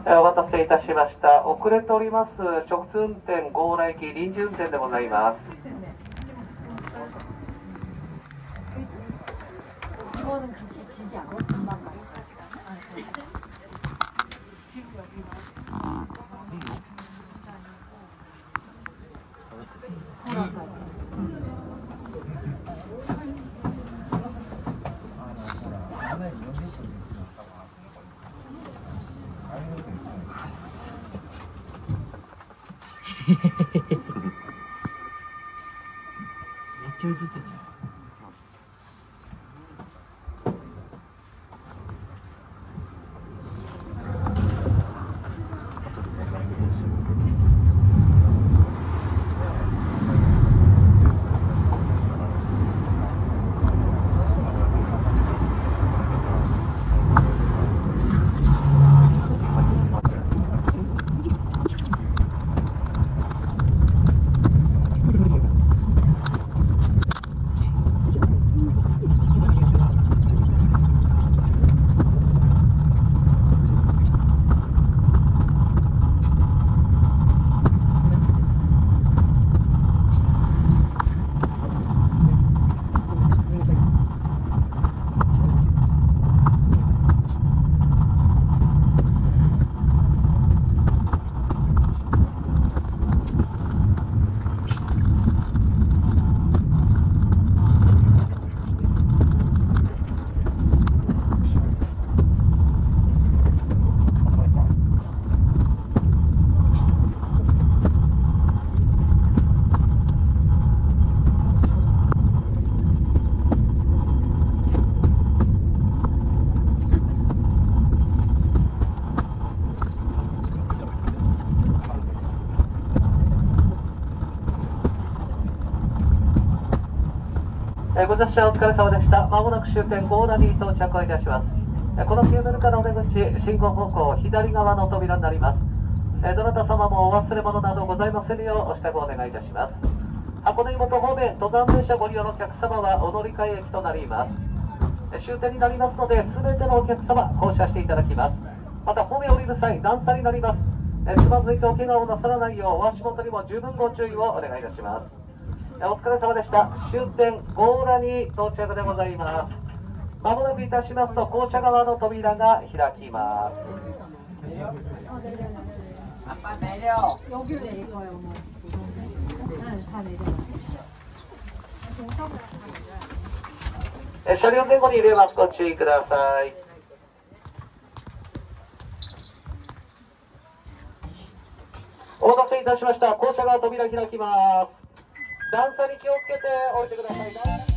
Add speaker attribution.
Speaker 1: お待たせいたしました。遅れております。直通運転、強羅行き臨時運転でございます。
Speaker 2: めっちゃ映ってるじゃん。
Speaker 1: ご乗車お疲れ様でした。まもなく終点強羅に到着をいたします。このケーブルカーの出口、進行方向左側の扉になります。どなた様もお忘れ物などございませんようお支度をお願いいたします。箱根湯本方面、登山電車ご利用のお客様はお乗り換え駅となります。終点になりますので、全てのお客様、降車していただきます。また、方面降りる際、段差になります。つまずいてお怪我をなさらないよう、お足元にも十分ご注意をお願いいたします。お疲れ様でした。終点強羅に到着でございます。まもなくいたしますと、降車側の扉が開きます。車両前後に入れます。ご注意ください。お待たせいたしました。降車側扉開きます。段差に気をつけて降りてください。